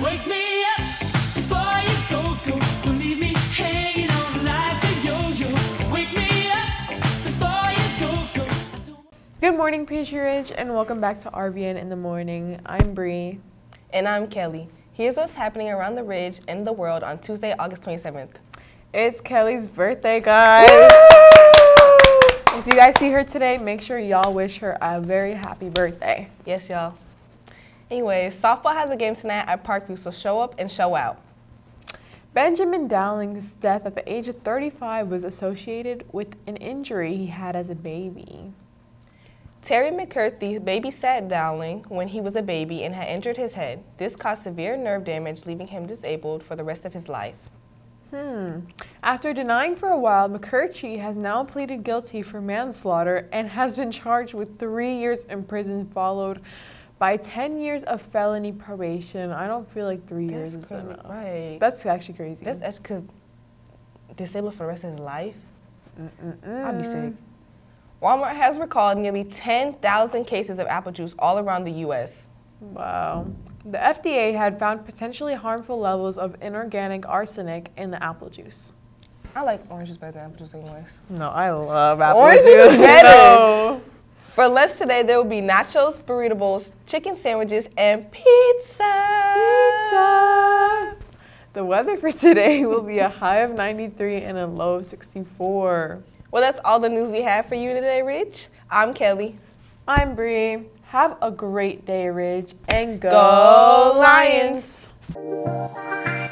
Wake me up before you go, go. Don't leave me hanging on like a yo-yo. Wake me up before you go, go. Good morning, Peachtree Ridge, and welcome back to RBN in the Morning. I'm Bree. And I'm Kelly. Here's what's happening around the Ridge and the world on Tuesday, August 27th. It's Kelly's birthday, guys. If you guys see her today, make sure y'all wish her a very happy birthday. Yes, y'all. Anyways, softball has a game tonight at Parkview, so show up and show out. Benjamin Dowling's death at the age of 35 was associated with an injury he had as a baby. Terry McCarthy babysat Dowling when he was a baby and had injured his head. This caused severe nerve damage, leaving him disabled for the rest of his life. After denying for a while, McCurchie has now pleaded guilty for manslaughter and has been charged with 3 years in prison, followed by 10 years of felony probation. I don't feel like 3 years is enough. Right. That's actually crazy. That's because disabled for the rest of his life? I'd be sick. Walmart has recalled nearly 10,000 cases of apple juice all around the U.S. Wow. The FDA had found potentially harmful levels of inorganic arsenic in the apple juice. I like orange juice better than apple juice anyways. No, I love apple Orange juice. is better. No. For lunch today, there will be nachos, burrito bowls, chicken sandwiches, and pizza. Pizza. The weather for today will be a high of 93 and a low of 64. Well, that's all the news we have for you today, Rich. I'm Kelly. I'm Bree. Have a great day, Ridge, and Go Lions!